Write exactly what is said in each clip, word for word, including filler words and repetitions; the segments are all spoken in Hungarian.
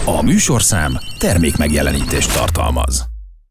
A műsorszám termék megjelenítést tartalmaz.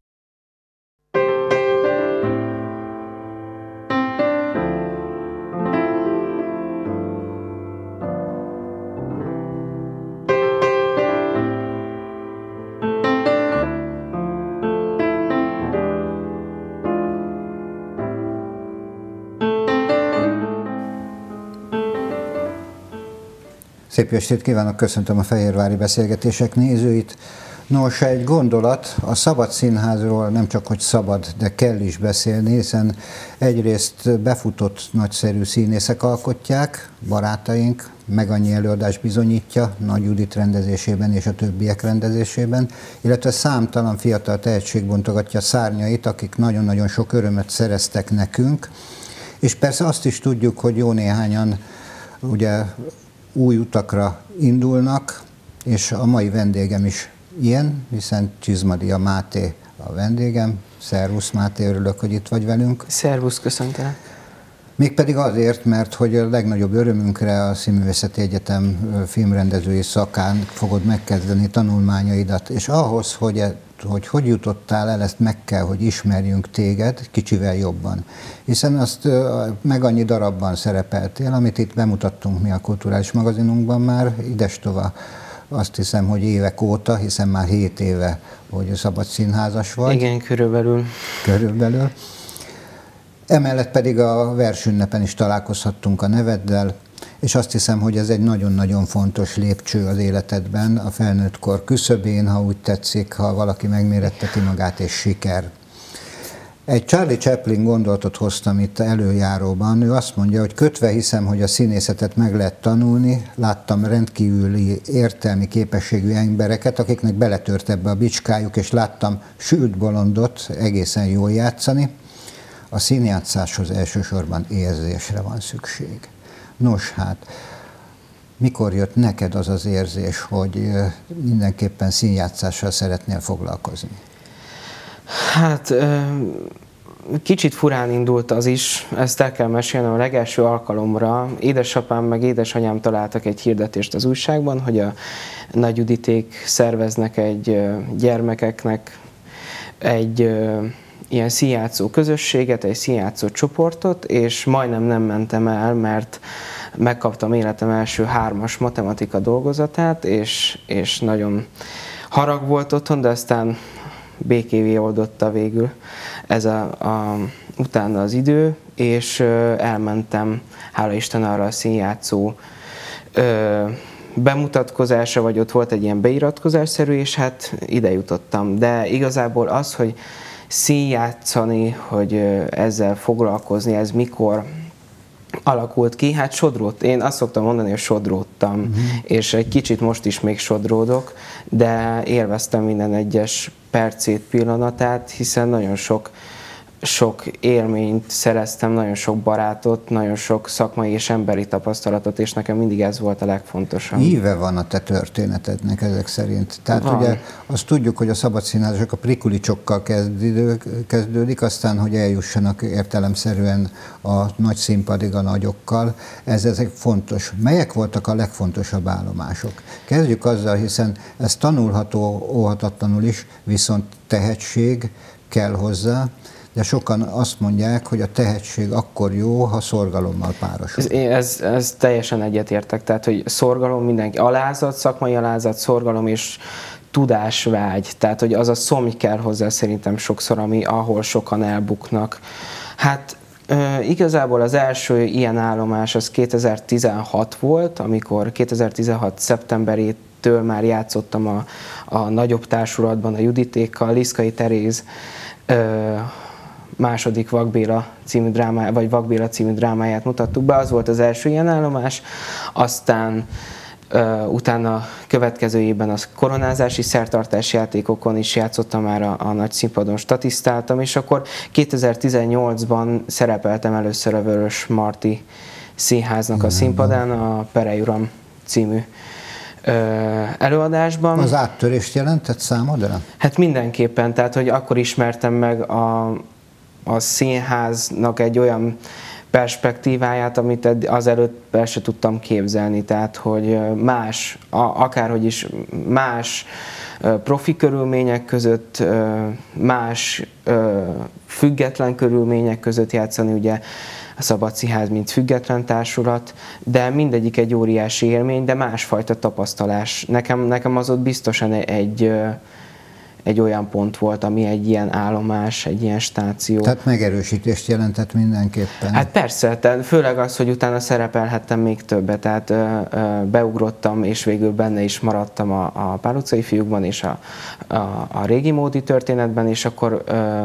Szép estét kívánok, köszöntöm a Fehérvári Beszélgetések nézőit. Nos, egy gondolat, a Szabad Színházról nem csak hogy szabad, de kell is beszélni, hiszen egyrészt befutott nagyszerű színészek alkotják, barátaink, meg annyi előadás bizonyítja, Nagy Judit rendezésében és a többiek rendezésében, illetve számtalan fiatal tehetség bontogatja szárnyait, akik nagyon-nagyon sok örömet szereztek nekünk, és persze azt is tudjuk, hogy jó néhányan ugye új utakra indulnak, és a mai vendégem is ilyen, hiszen Csizmadia Máté a vendégem. Szervusz Máté, örülök, hogy itt vagy velünk. Szervusz, köszöntelek. Mégpedig azért, mert hogy a legnagyobb örömünkre a Színművészeti Egyetem filmrendezői szakán fogod megkezdeni tanulmányaidat, és ahhoz, hogy hogy hogy jutottál el, ezt meg kell, hogy ismerjünk téged kicsivel jobban. Hiszen azt meg annyi darabban szerepeltél, amit itt bemutattunk mi a Kulturális Magazinunkban már, idestova azt hiszem, hogy évek óta, hiszen már hét éve, hogy szabad színházas vagy. Igen, körülbelül. Körülbelül. Emellett pedig a versünnepen is találkozhattunk a neveddel, és azt hiszem, hogy ez egy nagyon-nagyon fontos lépcső az életedben, a felnőttkor küszöbén, ha úgy tetszik, ha valaki megméretteti magát, és siker. Egy Charlie Chaplin gondolatot hoztam itt előjáróban, ő azt mondja, hogy kötve hiszem, hogy a színészetet meg lehet tanulni, láttam rendkívüli értelmi képességű embereket, akiknek beletört ebbe a bicskájuk, és láttam sült bolondot egészen jól játszani. A színjátszáshoz elsősorban érzésre van szükség. Nos hát, mikor jött neked az az érzés, hogy mindenképpen színjátszással szeretnél foglalkozni? Hát kicsit furán indult az is, ezt el kell mesélnem, a legelső alkalomra édesapám meg édesanyám találtak egy hirdetést az újságban, hogy a Nagy Juditék szerveznek egy gyermekeknek egy ilyen színjátszó közösséget, egy színjátszó csoportot, és majdnem nem mentem el, mert megkaptam életem első hármas matematika dolgozatát, és, és nagyon harag volt otthon, de aztán békévé oldotta végül ez a, a, utána az idő, és ö, elmentem, hála Isten, arra a színjátszó ö, bemutatkozása, vagy ott volt egy ilyen beiratkozásszerű, és hát ide jutottam. De igazából az, hogy színjátszani, hogy ezzel foglalkozni, ez mikor alakult ki? Hát sodrót. Én azt szoktam mondani, hogy sodródtam, uh-huh. és egy kicsit most is még sodródok, de élveztem minden egyes percét, pillanatát, hiszen nagyon sok sok élményt szereztem, nagyon sok barátot, nagyon sok szakmai és emberi tapasztalatot, és nekem mindig ez volt a legfontosabb. Íve van a te történetednek ezek szerint. Tehát van. Ugye azt tudjuk, hogy a szabadszínházasok a prikulicsokkal kezdődik, aztán, hogy eljussanak értelemszerűen a nagy színpadig a nagyokkal. Ez ezek fontos. Melyek voltak a legfontosabb állomások? Kezdjük azzal, hiszen ez tanulható óhatatlanul is, viszont tehetség kell hozzá, de sokan azt mondják, hogy a tehetség akkor jó, ha szorgalommal párosul. Ez, ez, ez teljesen egyetértek, tehát hogy szorgalom, mindenki, alázat, szakmai alázat, szorgalom és tudásvágy, tehát hogy az a szomj kell hozzá szerintem sokszor, ami, ahol sokan elbuknak. Hát e, igazából az első ilyen állomás az kétezer-tizenhat volt, amikor kétezer-tizenhat szeptemberétől már játszottam a, a nagyobb társulatban a Juditékkal, Liszkai Teréz e, második Vak Béla című drámáját, vagy Vak Béla című drámáját mutattuk be, az volt az első ilyen állomás, aztán uh, utána következő évben a koronázási szertartási játékokon is játszottam már a, a nagy színpadon, statisztáltam, és akkor kétezer-tizennyolcban szerepeltem először a Vörös Marti Színháznak a színpadán, a Perely Uram című előadásban. Az áttörést jelentett számodra? Hát mindenképpen, tehát hogy akkor ismertem meg a, a színháznak egy olyan perspektíváját, amit azelőtt el se tudtam képzelni, tehát hogy más, akárhogy is más profi körülmények között, más független körülmények között játszani, ugye a Szabad Színház, mint független társulat, de mindegyik egy óriási élmény, de másfajta tapasztalás. Nekem, nekem az ott biztosan egy, egy olyan pont volt, ami egy ilyen állomás, egy ilyen stáció. Tehát megerősítést jelentett mindenképpen. Hát persze, tehát főleg az, hogy utána szerepelhettem még többet, tehát ö, ö, beugrottam, és végül benne is maradtam a, a Pál utcai fiúkban, és a, a, a régi módi történetben, és akkor ö,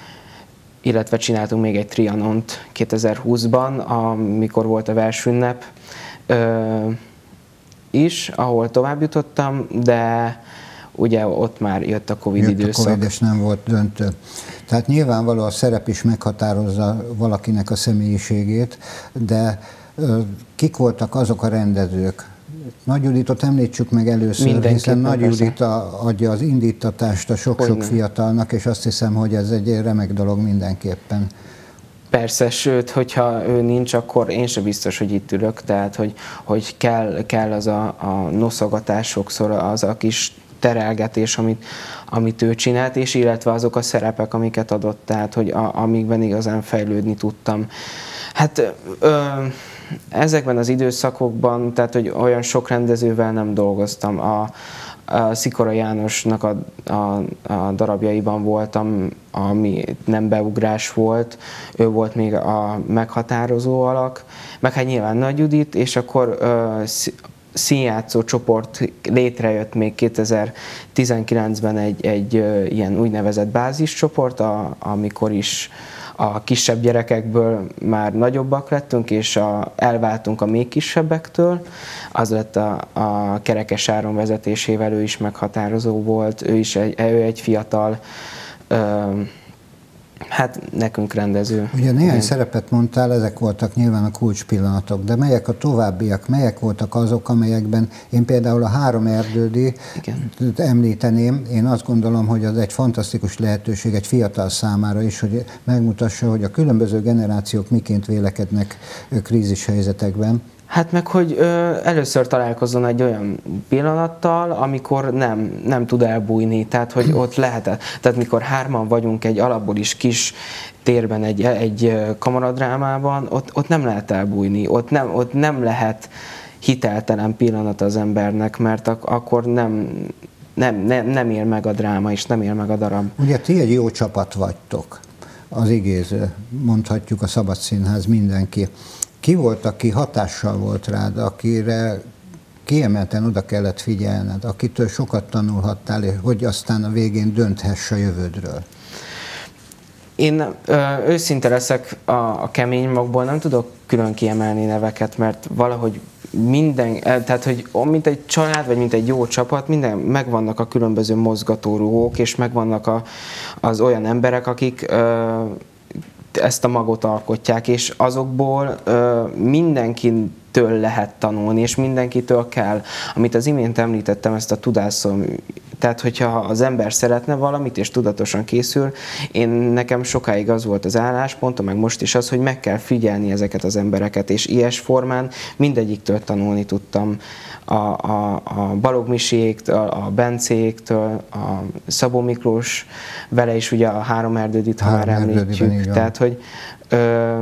illetve csináltunk még egy Trianont kétezer-húszban, amikor volt a versünnep ö, is, ahol tovább jutottam, de ugye ott már jött a Covid jött időszak. a Covid, és nem volt döntő. Tehát nyilvánvaló a szerep is meghatározza valakinek a személyiségét, de ö, kik voltak azok a rendezők? Nagy Juditot említsük meg először, hiszen Nagy Judit adja az indítatást a sok-sok fiatalnak, és azt hiszem, hogy ez egy remek dolog mindenképpen. Persze, sőt, hogyha ő nincs, akkor én sem biztos, hogy itt ülök, tehát hogy, hogy kell, kell az a, a noszogatás sokszor, az a kis terelgetés, amit, amit ő csinált, és illetve azok a szerepek, amiket adott, tehát hogy a, amikben igazán fejlődni tudtam. Hát ö, ezekben az időszakokban, tehát hogy olyan sok rendezővel nem dolgoztam. A, a Szikora Jánosnak a, a, a darabjaiban voltam, ami nem beugrás volt, ő volt még a meghatározó alak, meg hát nyilván Nagy Judit, és akkor ö, színjátszó csoport létrejött még kétezer-tizenkilencben egy, egy ö, ilyen úgynevezett báziscsoport, a, amikor is a kisebb gyerekekből már nagyobbak lettünk, és a, elváltunk a még kisebbektől. Az lett a, a Kerekes Áron vezetésével, ő is meghatározó volt, ő is egy, ő egy fiatal, ö, hát nekünk rendező. Ugye néhány Én... szerepet mondtál, ezek voltak nyilván a kulcspillanatok, de melyek a továbbiak, melyek voltak azok, amelyekben én például a Három erdődi említeném, én azt gondolom, hogy az egy fantasztikus lehetőség egy fiatal számára is, hogy megmutassa, hogy a különböző generációk miként vélekednek krízis helyzetekben. Hát meg, hogy ö, először találkozzon egy olyan pillanattal, amikor nem, nem tud elbújni, tehát hogy ott lehet, tehát mikor hárman vagyunk egy alapból is kis térben, egy, egy kamaradrámában, ott, ott nem lehet elbújni, ott nem, ott nem lehet hiteltelen pillanat az embernek, mert ak- akkor nem, nem, nem, nem ér meg a dráma, és nem ér meg a darab. Ugye ti egy jó csapat vagytok, az igéző, mondhatjuk a Szabad Színház, mindenki. Ki volt, aki hatással volt rád, akire kiemelten oda kellett figyelned, akitől sokat tanulhattál, hogy aztán a végén dönthess a jövődről? Én ö, őszinte leszek, a, a kemény magból nem tudok külön kiemelni neveket, mert valahogy minden, tehát hogy mint egy család, vagy mint egy jó csapat, minden, megvannak a különböző mozgatórugók, és megvannak a, az olyan emberek, akik ö, ezt a magot alkotják, és azokból ö, mindenkitől lehet tanulni, és mindenkitől kell. Amit az imént említettem, ezt a tudásszal, tehát hogyha az ember szeretne valamit, és tudatosan készül, én nekem sokáig az volt az álláspontom, meg most is az, hogy meg kell figyelni ezeket az embereket, és ilyes formán mindegyiktől tanulni tudtam. A, a, a Balogh Misiéktől, a Bencéktől, a Szabó Miklós, vele is ugye a Három erdődit, ha már említjük. Tehát, hogy ö,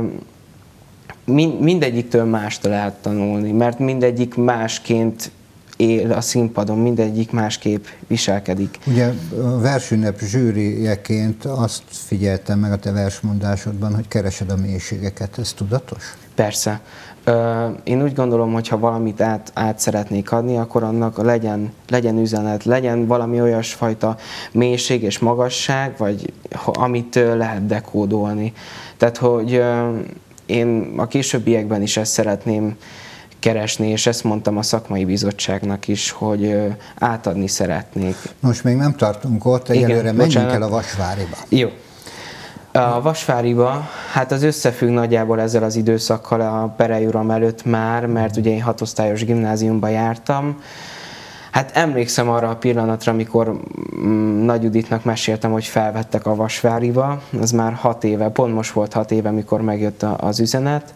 mind, mindegyiktől mást lehet tanulni, mert mindegyik másként él a színpadon, mindegyik másképp viselkedik. Ugye a versünnep zsűrijeként azt figyeltem meg a te versmondásodban, hogy keresed a mélységeket. Ez tudatos? Persze. Én úgy gondolom, hogy ha valamit át, át szeretnék adni, akkor annak legyen, legyen üzenet, legyen valami olyasfajta mélység és magasság, vagy amit lehet dekódolni. Tehát, hogy én a későbbiekben is ezt szeretném keresni, és ezt mondtam a szakmai bizottságnak is, hogy átadni szeretnék. Most még nem tartunk ott, egyelőre menjünk el a Vasváriba. Jó. A Vasváriba, hát az összefügg nagyjából ezzel az időszakkal a Perei uram előtt már, mert ugye én hatosztályos gimnáziumba jártam. Hát emlékszem arra a pillanatra, amikor mm, Nagy Juditnak meséltem, hogy felvettek a Vasváriba, ez már hat éve, pont most volt hat éve, mikor megjött a, az üzenet,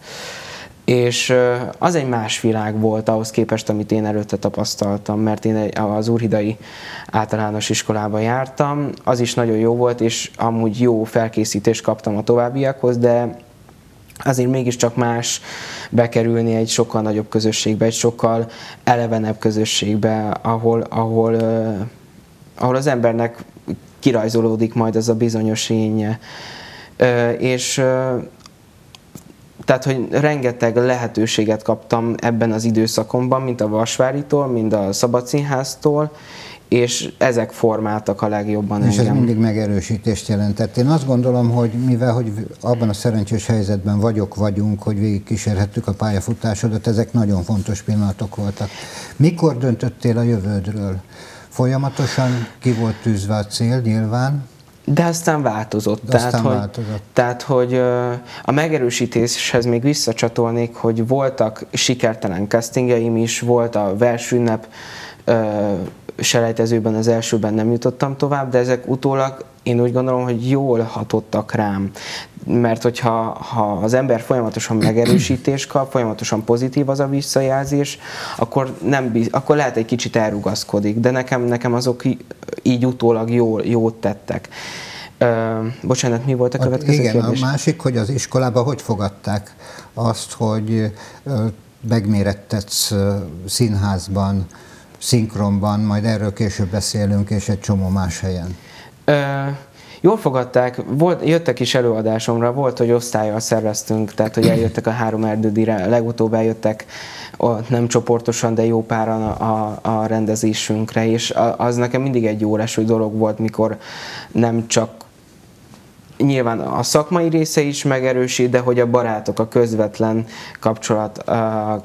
és az egy más világ volt ahhoz képest, amit én előtte tapasztaltam, mert én az Úrhidai általános iskolába jártam, az is nagyon jó volt, és amúgy jó felkészítést kaptam a továbbiakhoz, de azért mégiscsak más bekerülni egy sokkal nagyobb közösségbe, egy sokkal elevenebb közösségbe, ahol, ahol, uh, ahol az embernek kirajzolódik majd az a bizonyos énje. Uh, és uh, tehát, hogy rengeteg lehetőséget kaptam ebben az időszakomban, mint a Vasváritól, mint a Szabadszínháztól, és ezek formáltak a legjobban és engem. Ez mindig megerősítést jelentett. Én azt gondolom, hogy mivel hogy abban a szerencsés helyzetben vagyok, vagyunk, hogy végigkísérhettük a pályafutásodat, ezek nagyon fontos pillanatok voltak. Mikor döntöttél a jövődről? Folyamatosan ki volt tűzve a cél, nyilván? De aztán változott. De aztán tehát, változott. Hogy, tehát, hogy a megerősítéshez még visszacsatolnék, hogy voltak sikertelen castingjaim is, volt a versünnep selejtezőben, az elsőben nem jutottam tovább, de ezek utólag én úgy gondolom, hogy jól hatottak rám. Mert hogyha ha az ember folyamatosan megerősítést kap, folyamatosan pozitív az a visszajelzés, akkor, nem, akkor lehet egy kicsit elrugaszkodik, de nekem, nekem azok így utólag jól, jót tettek. Uh, bocsánat, mi volt a következő Igen, kérdés? a másik, hogy az iskolában hogy fogadták azt, hogy megmérettetsz színházban, szinkronban, majd erről később beszélünk, és egy csomó más helyen. Uh, jól fogadták, volt, jöttek is előadásomra, volt, hogy osztállyal szerveztünk, tehát hogy eljöttek a Három erdődire, legutóbb eljöttek nem csoportosan, de jó páran a, a, a rendezésünkre, és az nekem mindig egy jó leső dolog volt, mikor nem csak nyilván a szakmai része is megerősít, de hogy a barátok, a közvetlen kapcsolat a,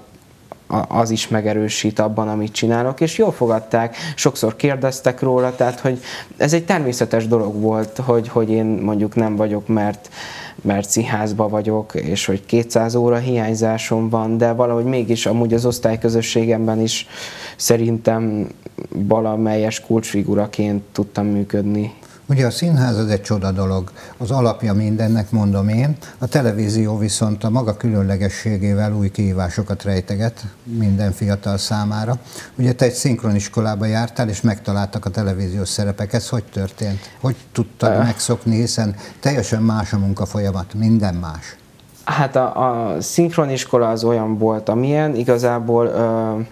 az is megerősít abban, amit csinálok, és jól fogadták, sokszor kérdeztek róla, tehát hogy ez egy természetes dolog volt, hogy, hogy én mondjuk nem vagyok, mert, mert színházba vagyok, és hogy kétszáz óra hiányzásom van, de valahogy mégis amúgy az osztályközösségemben is szerintem valamelyes kulcsfiguraként tudtam működni. Ugye a színház az egy csoda dolog, az alapja mindennek, mondom én, a televízió viszont a maga különlegességével új kihívásokat rejteget minden fiatal számára. Ugye te egy szinkroniskolába jártál, és megtaláltak a televíziós szerepek, ez hogy történt? Hogy tudtad uh. megszokni, hiszen teljesen más a munkafolyamat, minden más. Hát a, a szinkroniskola az olyan volt, amilyen igazából... Uh,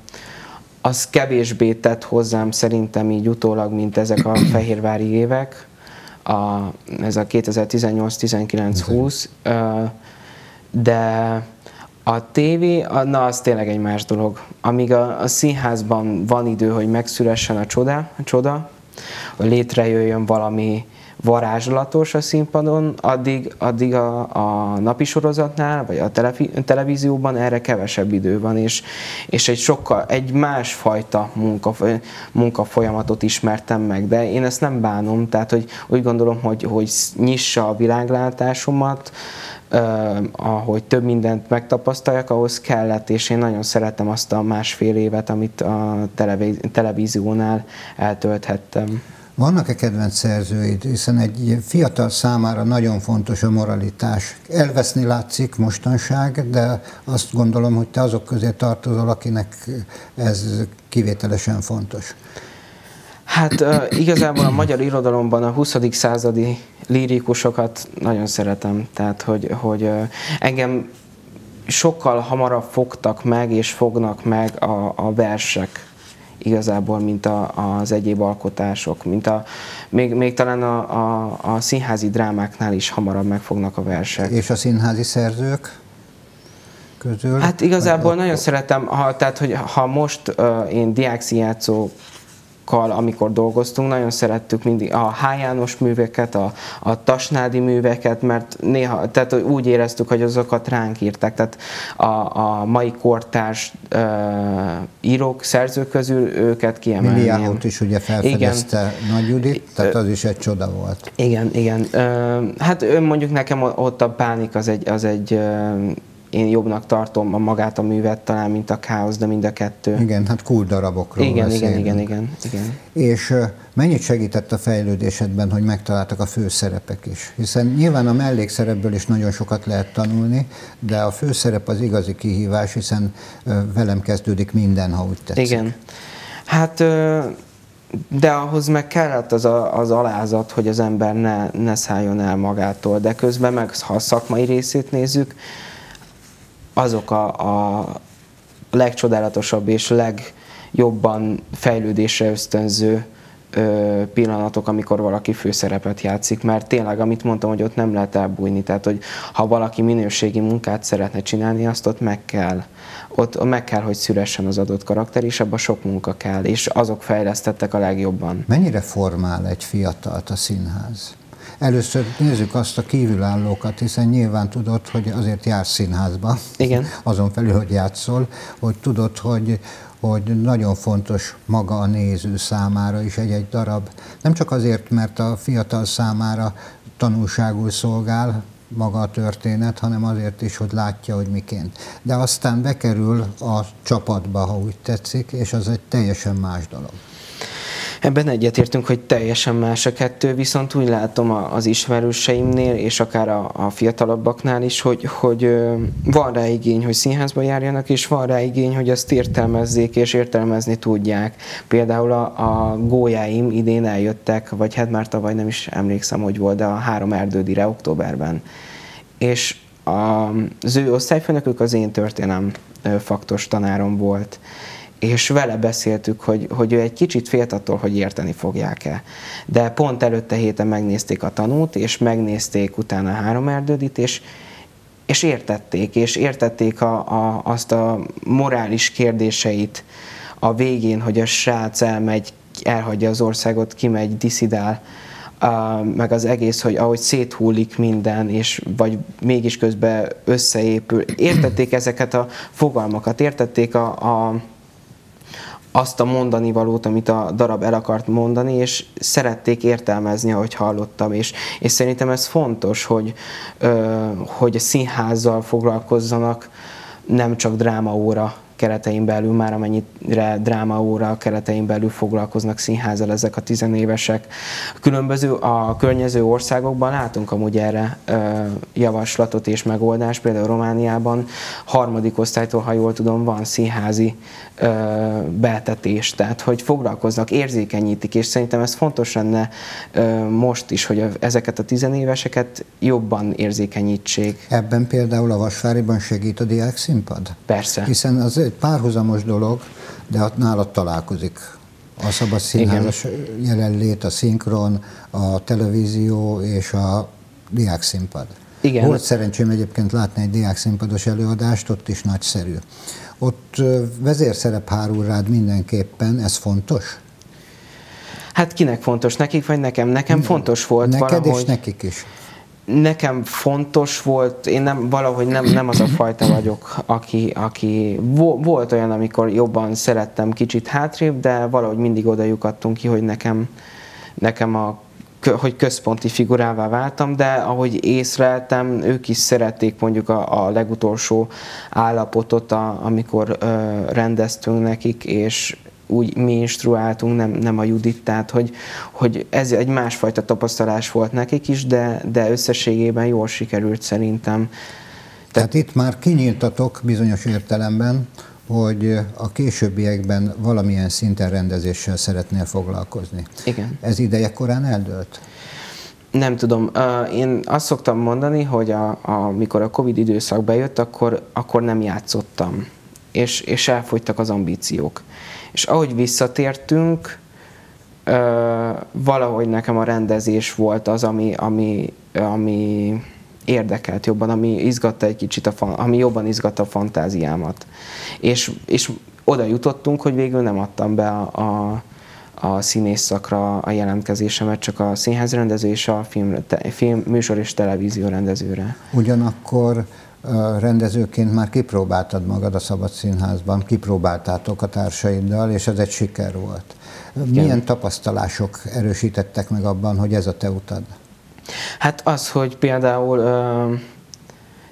az kevésbé tett hozzám szerintem így utólag, mint ezek a fehérvári évek, a, ez a kétezer-tizennyolc tizenkilenc húsz, de a tévé, na az tényleg egy más dolog. Amíg a, a színházban van idő, hogy megszülessen a csoda, a csoda, hogy létrejöjjön valami varázslatos a színpadon, addig, addig a, a napi sorozatnál, vagy a telefi, televízióban erre kevesebb idő van, és, és egy sokkal, egy másfajta munka, munkafolyamatot ismertem meg, de én ezt nem bánom, tehát hogy úgy gondolom, hogy, hogy nyissa a világlátásomat, Uh, ahogy több mindent megtapasztaljak, ahhoz kellett, és én nagyon szeretem azt a másfél évet, amit a televíz- televíziónál eltölthettem. Vannak-e kedvenc szerzőid? Hiszen egy fiatal számára nagyon fontos a moralitás. Elveszni látszik mostanság, de azt gondolom, hogy te azok közé tartozol, akinek ez kivételesen fontos. Hát uh, igazából a magyar irodalomban a huszadik századi lírikusokat nagyon szeretem, tehát hogy, hogy uh, engem sokkal hamarabb fogtak meg és fognak meg a, a versek igazából, mint a, az egyéb alkotások, mint a, még, még talán a, a, a színházi drámáknál is hamarabb megfognak a versek. És a színházi szerzők közül? Hát igazából nagyon szeretem, ha, tehát hogy ha most uh, én diákszínjátszó amikor dolgoztunk, nagyon szerettük mindig a H. János műveket, a, a Tasnádi műveket, mert néha, tehát úgy éreztük, hogy azokat ránk írták, tehát a, a mai kortárs uh, írók, szerzők közül őket kiemelném. Milliáhot is ugye felfedezte Nagy Judit, tehát az is egy csoda volt. Igen, igen. Uh, hát mondjuk nekem ott a Pánik az egy, az egy uh, én jobbnak tartom a magát a művet talán, mint a Káosz, de mind a kettő. Igen, hát kultdarabokról igen, beszélünk. igen, igen, igen, igen. És mennyit segített a fejlődésedben, hogy megtaláltak a főszerepek is? Hiszen nyilván a mellékszerepből is nagyon sokat lehet tanulni, de a főszerep az igazi kihívás, hiszen velem kezdődik minden, ha úgy tetszik. Igen. Hát... De ahhoz meg kellett az, a, az alázat, hogy az ember ne, ne szálljon el magától, de közben meg, ha a szakmai részét nézzük, azok a, a legcsodálatosabb és legjobban fejlődésre ösztönző ö, pillanatok, amikor valaki főszerepet játszik, mert tényleg, amit mondtam, hogy ott nem lehet elbújni, tehát hogy ha valaki minőségi munkát szeretne csinálni, azt ott meg kell. Ott meg kell, hogy szülessen az adott karakter, és abban sok munka kell, és azok fejlesztettek a legjobban. Mennyire formál egy fiatalt a színház? Először nézzük azt a kívülállókat, hiszen nyilván tudod, hogy azért jársz színházba. Igen. Azon felül, hogy játszol, hogy tudod, hogy, hogy nagyon fontos maga a néző számára is egy-egy darab. Nem csak azért, mert a fiatal számára tanulságul szolgál maga a történet, hanem azért is, hogy látja, hogy miként. De aztán bekerül a csapatba, ha úgy tetszik, és az egy teljesen más dolog. Ebben egyetértünk, hogy teljesen más a kettő, viszont úgy látom az ismerőseimnél, és akár a, a fiatalabbaknál is, hogy, hogy van rá igény, hogy színházba járjanak, és van rá igény, hogy ezt értelmezzék, és értelmezni tudják. Például a, a gólyáim idén eljöttek, vagy hát már tavaly nem is emlékszem, hogy volt, de a három erdődire októberben. És a, az ő osztályfőnökük az én történelem faktos tanárom volt. És vele beszéltük, hogy, hogy ő egy kicsit félt attól, hogy érteni fogják-e. De pont előtte héten megnézték a tanút, és megnézték utána a három erdődit, és, és értették, és értették a, a, azt a morális kérdéseit a végén, hogy a srác elmegy, elhagyja az országot, kimegy, diszidál, Uh, meg az egész, hogy ahogy széthullik minden, és vagy mégis közben összeépül. Értették ezeket a fogalmakat, értették a, a azt a mondani valót, amit a darab el akart mondani, és szerették értelmezni, ahogy hallottam, és, és szerintem ez fontos, hogy, ö, hogy a színházzal foglalkozzanak, nem csak drámaóra keretein belül, már amennyire drámaóra keretein belül foglalkoznak színházzal ezek a tizenévesek. Különböző a környező országokban látunk amúgy erre ö, javaslatot és megoldást, például Romániában harmadik osztálytól, ha jól tudom, van színházi ö, betetés, tehát hogy foglalkoznak, érzékenyítik, és szerintem ez fontos lenne ö, most is, hogy a, ezeket a tizenéveseket jobban érzékenyítsék. Ebben például a Vasváriban segít a diákszínpad? Persze. Hiszen az egy párhuzamos dolog, de ott nálad találkozik a szabad színházas jelenlét, a szinkron, a televízió és a diákszínpad. Igen. Volt szerencsém egyébként látni egy diákszínpados előadást, ott is nagyszerű. Ott vezérszerep hárul rád mindenképpen, ez fontos? Hát kinek fontos? Nekik vagy nekem? Nekem fontos volt Neked valahogy. és nekik is. Nekem fontos volt, én nem, valahogy nem, nem az a fajta vagyok, aki, aki volt olyan, amikor jobban szerettem kicsit hátrébb, de valahogy mindig oda lyukadtunk ki, hogy nekem, nekem a, hogy központi figurává váltam, de ahogy észleltem, ők is szerették mondjuk a, a legutolsó állapotot, a, amikor ö, rendeztünk nekik, és úgy mi instruáltunk, nem, nem a Judit, tehát hogy, hogy ez egy másfajta tapasztalás volt nekik is, de, de összességében jól sikerült szerintem. Tehát itt már kinyíltatok bizonyos értelemben, hogy a későbbiekben valamilyen szinten rendezéssel szeretnél foglalkozni. Igen. Ez idejekorán eldőlt? Nem tudom. Én azt szoktam mondani, hogy a, a, mikor a Covid időszak bejött, akkor, akkor nem játszottam, és, és elfogytak az ambíciók. És ahogy visszatértünk, valahogy nekem a rendezés volt az, ami, ami, ami érdekelt jobban, ami izgatta egy kicsit, a, ami jobban izgatta a fantáziámat. És, és oda jutottunk, hogy végül nem adtam be a, a, a színész szakra a jelentkezésemet, csak a színházrendező és a film, te, film, műsor és televízió rendezőre. Ugyanakkor rendezőként már kipróbáltad magad a Szabad Színházban, kipróbáltátok a társaiddal, és ez egy siker volt. Milyen Igen. tapasztalások erősítettek meg abban, hogy ez a te utad? Hát az, hogy például ö,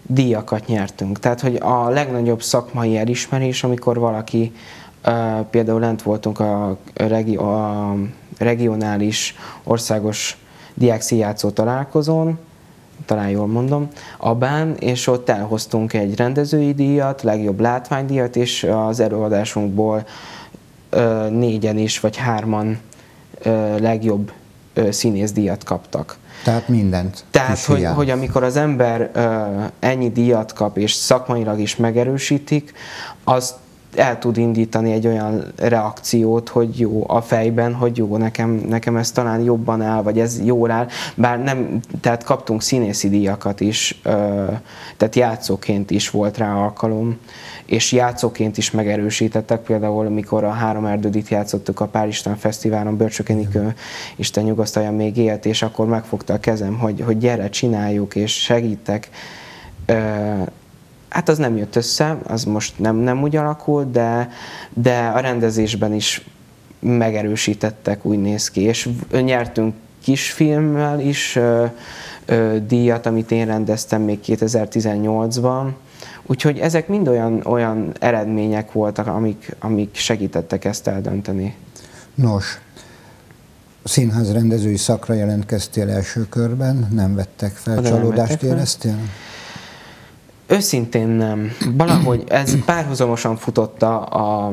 díjakat nyertünk. Tehát, hogy a legnagyobb szakmai elismerés, amikor valaki, uh, például lent voltunk a, regi- a regionális országos diákszínjátszó találkozón, talán jól mondom, Abán, és ott elhoztunk egy rendezői díjat, legjobb látványdíjat, és az előadásunkból uh, négyen is, vagy hárman uh, legjobb uh, színészdíjat kaptak. Tehát mindent. Tehát, hogy, hogy amikor az ember uh, ennyi díjat kap, és szakmailag is megerősítik, az el tud indítani egy olyan reakciót, hogy jó a fejben, hogy jó, nekem, nekem ez talán jobban áll, vagy ez jól áll, bár nem, tehát kaptunk színészi díjakat is, uh, tehát játszóként is volt rá alkalom, és játszóként is megerősítettek, például amikor a Három erdődit játszottuk a Pál István Fesztiválon, Börcsök Enikő, Isten nyugasztalja, még élt, és akkor megfogta a kezem, hogy, hogy gyere, csináljuk, és segítek. Uh, Hát az nem jött össze, az most nem, nem úgy alakult, de, de a rendezésben is megerősítettek, úgy néz ki. És nyertünk kisfilmmel is ö, ö, díjat, amit én rendeztem még kétezer-tizennyolcban. Úgyhogy ezek mind olyan, olyan eredmények voltak, amik, amik segítettek ezt eldönteni. Nos, a színház rendezői szakra jelentkeztél első körben, nem vettek fel, Oda csalódást éreztél? Őszintén nem. Valahogy ez párhuzamosan futott a, a,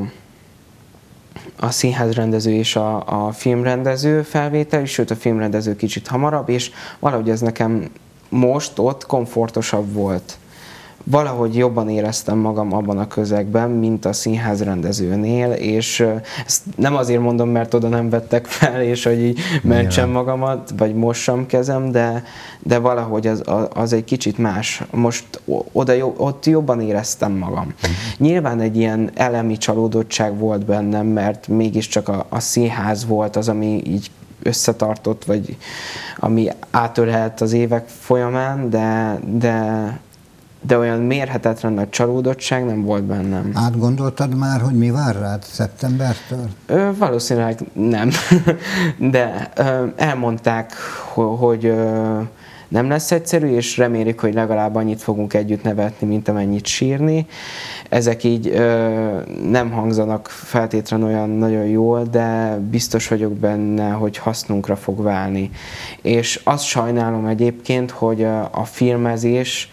a színházrendező és a, a filmrendező felvétel, sőt a filmrendező kicsit hamarabb, és valahogy ez nekem most ott komfortosabb volt. Valahogy jobban éreztem magam abban a közegben, mint a színházrendezőnél, és ezt nem azért mondom, mert oda nem vettek fel, és hogy így mentsem magamat, vagy mossam kezem, de, de valahogy az, az egy kicsit más. Most oda, ott jobban éreztem magam. Nyilván egy ilyen elemi csalódottság volt bennem, mert mégiscsak a, a színház volt az, ami így összetartott, vagy ami átölelt az évek folyamán, de, de de olyan mérhetetlen nagy csalódottság nem volt bennem. Átgondoltad már, hogy mi vár rád szeptembertől? Ö, valószínűleg nem, de ö, elmondták, hogy ö, nem lesz egyszerű, és remélik, hogy legalább annyit fogunk együtt nevetni, mint amennyit sírni. Ezek így ö, nem hangzanak feltétlenül olyan nagyon jól, de biztos vagyok benne, hogy hasznunkra fog válni. És azt sajnálom egyébként, hogy a filmezés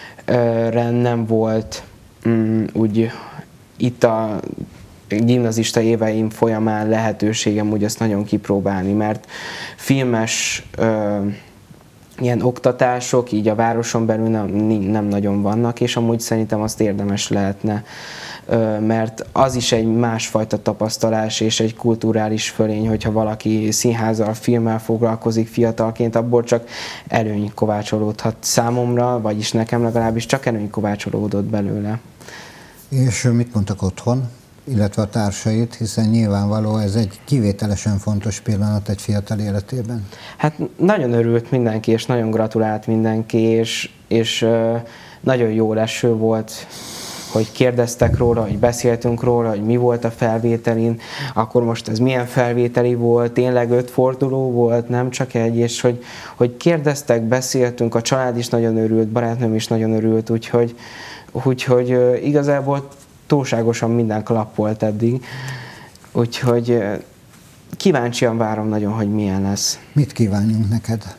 nem volt um, úgy itt a gimnazista éveim folyamán lehetőségem úgy ezt nagyon kipróbálni, mert filmes uh, ilyen oktatások így a városon belül nem, nem nagyon vannak, és amúgy szerintem azt érdemes lehetne, uh, mert az is egy másfajta tapasztalás és egy kulturális fölény, hogyha valaki színházzal, filmmel foglalkozik fiatalként, abból csak előny kovácsolódhat számomra, vagyis nekem legalábbis csak előny kovácsolódott belőle. És mit mondtak otthon, illetve a társait, hiszen nyilvánvaló ez egy kivételesen fontos pillanat egy fiatal életében? Hát nagyon örült mindenki, és nagyon gratulált mindenki, és, és uh, nagyon jó leső volt, hogy kérdeztek róla, hogy beszéltünk róla, hogy mi volt a felvételin, akkor most ez milyen felvételi volt, tényleg öt forduló volt, nem csak egy, és hogy, hogy kérdeztek, beszéltünk, a család is nagyon örült, barátnőm is nagyon örült, úgyhogy, úgyhogy uh, igazából túlságosan minden klap volt eddig, úgyhogy uh, kíváncsian várom nagyon, hogy milyen lesz. Mit kívánjunk neked?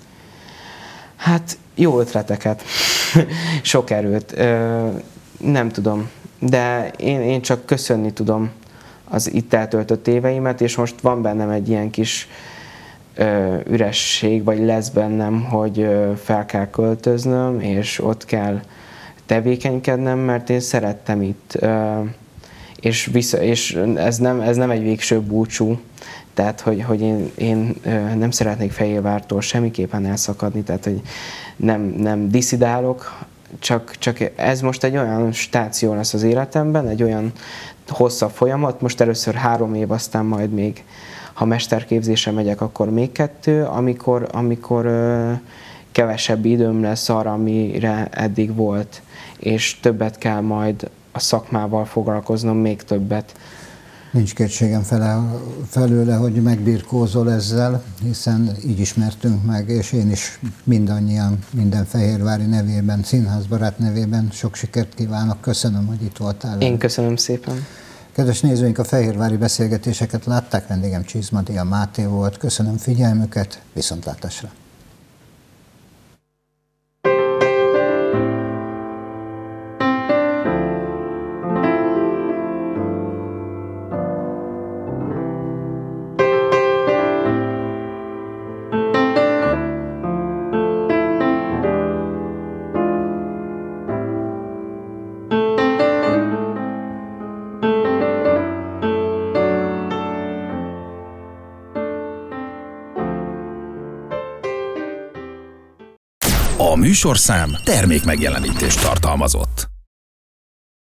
Hát jó ötleteket, sok erőt, uh, nem tudom, de én, én csak köszönni tudom az itt eltöltött éveimet, és most van bennem egy ilyen kis ö, üresség, vagy lesz bennem, hogy ö, fel kell költöznöm, és ott kell tevékenykednem, mert én szerettem itt, ö, és, vissza, és ez, nem, ez nem egy végső búcsú, tehát hogy, hogy én, én ö, nem szeretnék Fehérvártól semmiképpen elszakadni, tehát hogy nem, nem diszidálok, Csak, csak ez most egy olyan stáció lesz az életemben, egy olyan hosszabb folyamat, most először három év, aztán majd még, ha mesterképzésre megyek, akkor még kettő, amikor, amikor ö, kevesebb időm lesz arra, amire eddig volt, és többet kell majd a szakmával foglalkoznom, még többet. Nincs kétségem fele, felőle, hogy megbirkózol ezzel, hiszen így ismertünk meg, és én is mindannyian, minden fehérvári nevében, színházbarát nevében sok sikert kívánok. Köszönöm, hogy itt voltál. Én köszönöm szépen. Kedves nézőink, a fehérvári beszélgetéseket látták, vendégem Csizmadia Máté volt. Köszönöm figyelmüket, viszontlátásra! A műsorszám termék megjelenítést tartalmazott.